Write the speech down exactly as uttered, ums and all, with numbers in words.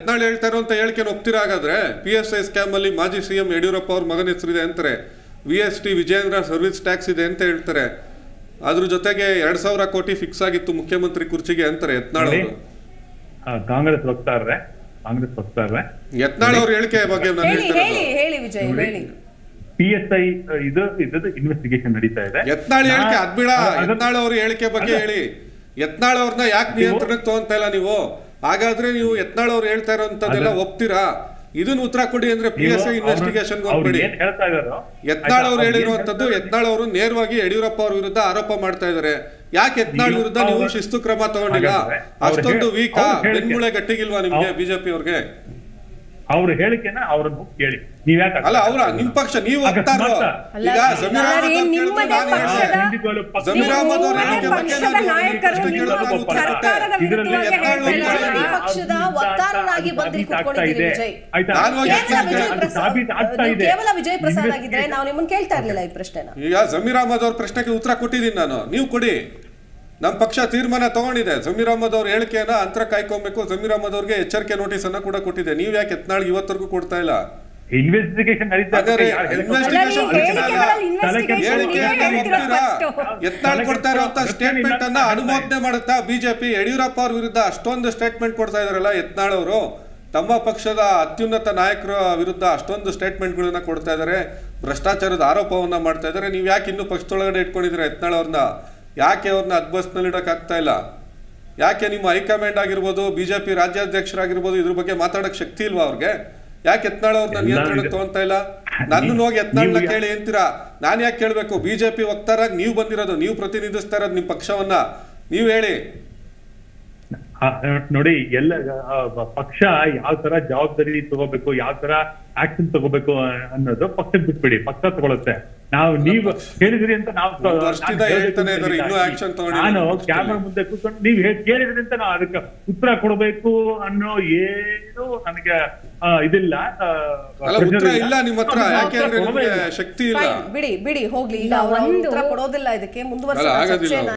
ಯತ್ನಾಳ್ ಹೇಳ್ತಾರೋ ಅಂತ ಹೇಳಿಕೆ ಒಪ್ತೀರಾ? ಹಾಗಾದ್ರೆ ಪಿ ಎಸ್ ಐ ಸ್ಕ್ಯಾಮ್ ಅಲ್ಲಿ ಮಾಜಿ ಸಿಎಂ ಯಡಿಯೂರಪ್ಪ ಅವ್ರ ಮಗನ ಹೆಸರಿದೆ ಅಂತಾರೆ, V S T Vijayendra service tax ಇದೆ ಅಂತ ಹೇಳ್ತಾರೆ, ಅದ್ರ ಜೊತೆಗೆ ಎರಡ್ ಸಾವಿರ ಕೋಟಿ ಫಿಕ್ಸ್ ಆಗಿತ್ತು ಮುಖ್ಯಮಂತ್ರಿ ಕುರ್ಚಿಗೆ ಅಂತಾರೆ ಯತ್ನಾಳ್ ಅವರು. ಕಾಂಗ್ರೆಸ್ ವಕ್ತಾರರೇ ಕಾಂಗ್ರೆಸ್ ವಕ್ತಾರರೇ ಯತ್ನಾಳ್ ಅವ್ರ ಹೇಳಿಕೆ ಬಗ್ಗೆ ನಾನು ಹೇಳ್ತಿರೋದು ಪಿ ಎಸ್ ಐ ಇದು ಇದ್ದು ಇನ್ವೆಸ್ಟಿಗೇಷನ್ ನಡೀತಾ ಇದೆ. ಯತ್ನಾಳ್ ಹೇಳಿಕೆ ಅದ್ಬಿಡ, ಯತ್ನಾಳ್ ಅವ್ರ ಹೇಳಿಕೆ ಬಗ್ಗೆ ಹೇಳಿ. ಯತ್ನಾಳ್ ಅವ್ರನ್ನ ಯಾಕೆ ನಿಯಂತ್ರಣಕ್ಕೆ ತಗೊಂತ ಇಲ್ಲ ನೀವು? ಹಾಗಾದ್ರೆ ನೀವು ಯತ್ನಾಳ್ ಅವ್ರು ಹೇಳ್ತಾ ಇರೋಂಥದ್ದೆಲ್ಲ ಒಪ್ತೀರಾ? ಇದನ್ನ ಉತ್ತರ ಕೊಡಿ ಅಂದ್ರೆ ಪಿ ಎಸ್ ಐ ಇನ್ವೆಸ್ಟಿಗೇಷನ್ ಹೋಗ್ಬೇಡಿ. ಯತ್ನಾಳ್ ಅವ್ರು ಹೇಳಿರುವಂತದ್ದು, ಯತ್ನಾಳ್ ಅವರು ನೇರವಾಗಿ ಯಡಿಯೂರಪ್ಪ ಅವ್ರ ವಿರುದ್ಧ ಆರೋಪ ಮಾಡ್ತಾ ಇದಾರೆ. ಯಾಕೆ ಯತ್ನಾಳ್ ವಿರುದ್ಧ ನೀವು ಶಿಸ್ತು ಕ್ರಮ ತಗೊಂಡಿಲ್ಲ? ಅಷ್ಟೊಂದು ವೀಕಾ? ಬೆನ್ಮೂಳೆ ಗಟ್ಟಿಗಿಲ್ವಾ ನಿಮ್ಗೆ ಬಿಜೆಪಿ ಅವ್ರಿಗೆ? ಅವ್ರ ಹೇಳಿಕೆನ ಅವ್ರನ್ನ ಕೇಳಿ. ನೀವ್ ಯಾಕೆ ಅಲ್ಲ, ಅವ್ರ ನಿಮ್ ಪಕ್ಷ ನೀವು ಹೋಗ್ತಾರೋ ಈಗ ಜಮೀರ್ ಜಮೀರ್ ಅಹಮದ್ ಅವ್ರ ಹೇಳಿಕೆ ಬಗ್ಗೆ ಪಕ್ಷದ ವಕ್ತಾರರಾಗಿ ಬಂದು ಕೂತ್ಕೊಂಡಿದ್ದೀರಿ ವಿಜಯ್. ಕೇವಲ ವಿಜಯ್ ಪ್ರಸಾದ್ ಆಗಿದ್ರೆ ನಾವು ನಿಮ್ಮನ್ನ ಕೇಳ್ತಾ ಇರ್ಲಿಲ್ಲ ಈ ಪ್ರಶ್ನೆನ. ಈಗ ಜಮೀರ್ ಅಹಮದ್ ಅವ್ರ ಪ್ರಶ್ನೆಗೆ ಉತ್ತರ ಕೊಟ್ಟಿದ್ದೀನಿ ನಾನು, ನೀವು ಕೊಡಿ. ನಮ್ಮ ಪಕ್ಷ ತೀರ್ಮಾನ ತಗೊಂಡಿದೆ, ಜಮೀರ್ ಅಹಮದ್ ಅವ್ರ ಹೇಳಿಕೆಯನ್ನ ಅಂತರ ಕಾಯ್ಕೊಬೇಕು, ಜಮೀರ್ ಅಹಮದ್ ಅವ್ರಿಗೆ ಎಚ್ಚರಿಕೆ ನೋಟಿಸ್ ಅನ್ನ ಕೂಡ ಕೊಟ್ಟಿದೆ. ನೀವ್ ಯಾಕೆ ಯತ್ನಾಳ್ ಇವತ್ತರೆಗೂ ಕೊಡ್ತಾ ಇಲ್ಲ? ಇನ್ವೆಸ್ಟಿಗೇಷನ್ ಯತ್ನಾಳ್ ಕೊಡ್ತಾ ಇರುವಂತ ಸ್ಟೇಟ್ಮೆಂಟ್ ಅನ್ನ ಅನುಮೋದನೆ ಮಾಡುತ್ತಾ ಬಿಜೆಪಿ? ಯಡಿಯೂರಪ್ಪ ಅವ್ರ ವಿರುದ್ಧ ಅಷ್ಟೊಂದು ಸ್ಟೇಟ್ಮೆಂಟ್ ಕೊಡ್ತಾ ಇದಾರಲ್ಲ ಯತ್ನಾಳ್ ಅವರು, ತಮ್ಮ ಪಕ್ಷದ ಅತ್ಯುನ್ನತ ನಾಯಕರ ವಿರುದ್ಧ ಅಷ್ಟೊಂದು ಸ್ಟೇಟ್ಮೆಂಟ್ ಗಳನ್ನ ಕೊಡ್ತಾ ಇದಾರೆ, ಭ್ರಷ್ಟಾಚಾರದ ಆರೋಪವನ್ನ ಮಾಡ್ತಾ ಇದಾರೆ. ನೀವ್ ಯಾಕೆ ಇನ್ನೂ ಪಕ್ಷದೊಳಗಡೆ ಇಟ್ಕೊಂಡಿದ್ರೆ ಯತ್ನಾಳ್ ಅವ್ರನ್ನ? ಯಾಕೆ ಅವ್ರನ್ನ ಅದ್ಬಸ್ನಲ್ಲಿ ಇಡಕ್ ಆಗ್ತಾ ಇಲ್ಲ? ಯಾಕೆ ನಿಮ್ಮ ಹೈಕಮಾಂಡ್ ಆಗಿರ್ಬೋದು, ಬಿಜೆಪಿ ರಾಜ್ಯಾಧ್ಯಕ್ಷರಾಗಿರ್ಬೋದು, ಇದ್ರ ಬಗ್ಗೆ ಮಾತಾಡಕ್ ಶಕ್ತಿ ಇಲ್ವಾ ಅವ್ರಿಗೆ? ಯಾಕೆ ಯತ್ನಾಳ್ ಅವ್ರನ್ನ ನಿಯಂತ್ರಣಕ್ಕೆ ತಗೊಂತ ಇಲ್ಲ? ನನ್ನ ಹೋಗಿ ಯತ್ನಾಳ್ನ ಕೇಳಿ ಅಂತೀರಾ, ನಾನ್ ಯಾಕೆ ಕೇಳ್ಬೇಕು? ಬಿಜೆಪಿ ವಕ್ತಾರಾಗಿ ನೀವು ಬಂದಿರೋದು, ನೀವು ಪ್ರತಿನಿಧಿಸ್ತಾ ಇರೋದು ನಿಮ್ ಪಕ್ಷವನ್ನ, ನೀವ್ ಹೇಳಿ. ನೋಡಿ, ಎಲ್ಲ ಪಕ್ಷ ಯಾವ ತರ ಜವಾಬ್ದಾರಿ ತಗೋಬೇಕು, ಯಾವ ತರ ಆಕ್ಷನ್ ತಗೋಬೇಕು ಅನ್ನೋದು ಪಕ್ಷಕ್ಕೆ ಬಿಟ್ಬಿಡಿ, ಪಕ್ಷ ತಗೊಳುತ್ತೆ. ನಾವು ನೀವು ಹೇಳಿದ್ರಿ ಅಂತ ನಾವು ನಾನು ಕ್ಯಾಮ್ರಾ ಮುಂದೆ ಕೂತ್ಕೊಂಡು ನೀವು ಕೇಳಿದ್ರಿ ಅಂತ ನಾವು ಅದಕ್ಕೆ ಉತ್ತರ ಕೊಡಬೇಕು ಅನ್ನೋ ಏನು ನನಗೆ ಇದಿಲ್ಲ, ಇಲ್ಲ ನಿಮ್ಮ ಹತ್ರ ಶಕ್ತಿ ಇಲ್ಲ. ಬಿಡಿ ಬಿಡಿ ಹೋಗ್ಲಿ, ಈಗ ಉತ್ತರ ಕೊಡೋದಿಲ್ಲ ಇದಕ್ಕೆ ಮುಂದುವರೆಸ.